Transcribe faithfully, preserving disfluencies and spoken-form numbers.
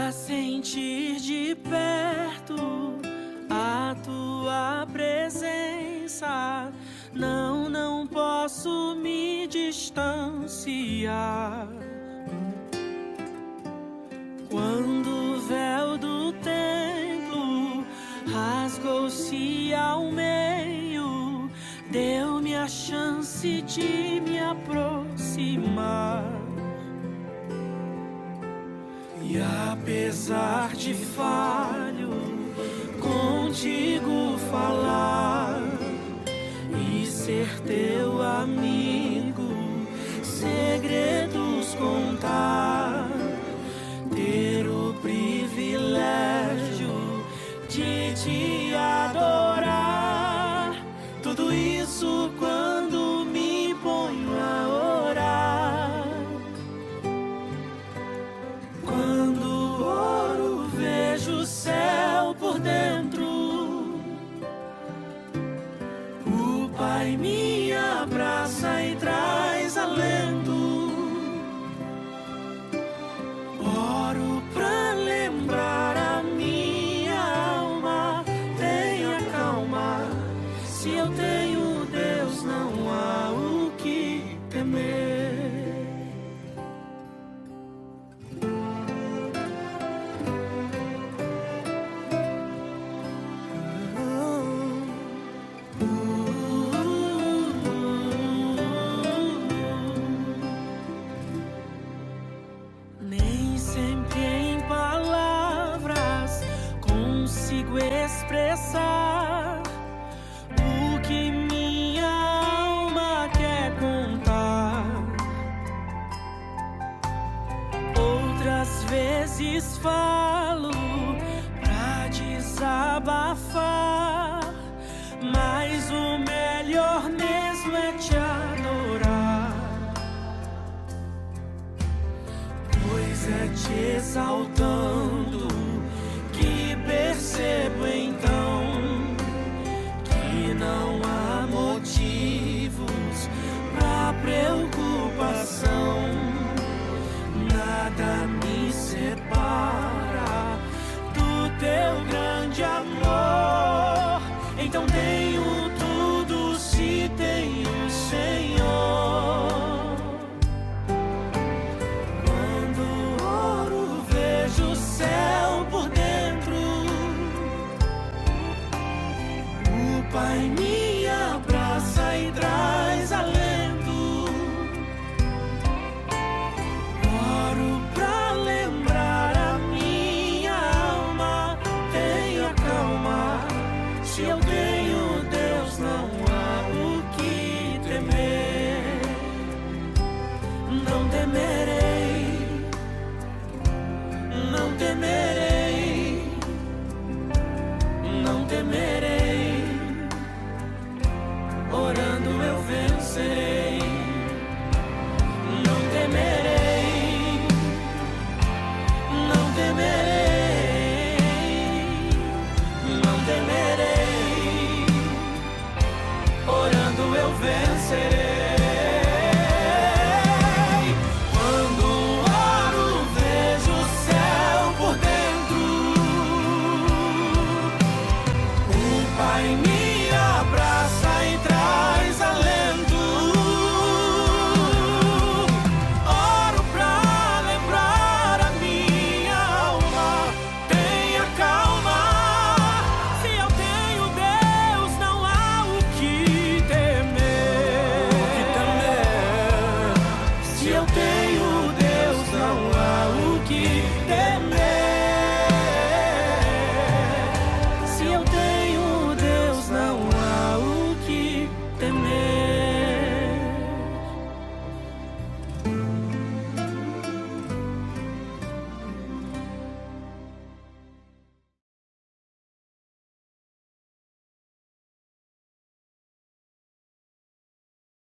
pra sentir de perto a tua presença. Não, não posso me distanciar. Quando o véu do templo rasgou-se ao meio, deu-me a chance de me aproximar. E apesar de falho, contigo falar e ser teu amigo, segredos contar, ter o privilégio de te adorar. Tudo isso quando me ponho a orar. Quando oro, vejo o céu por dentro. O Pai me abraça e traz alento. Oro pra lembrar a minha alma. Tenha calma, se eu tenho Deus, não há o que temer. Nem sempre em palavras consigo expressar o que minha alma quer contar. Outras vezes falo pra desabafar, mas o melhor mesmo é te adorar. Pois é te exaltando que percebo então que não há motivos pra preocupação. Nada me separa do teu grande amor. Então tenho tudo se tenho o Senhor. O céu por dentro, o Pai me abraça e traz alento. Oro pra lembrar a minha alma. Tenha calma, se eu tenho Deus, não há o que temer. Não temerei, não temerei, não temerei. Orando eu vencerei. Não temerei, não temerei, não temerei. Orando eu vencerei. Pai me abraça e traz alento. Oro pra lembrar a minha alma. Tenha calma, se eu tenho Deus, não há o que temer. O que temer? Se eu tenho Deus, não há o que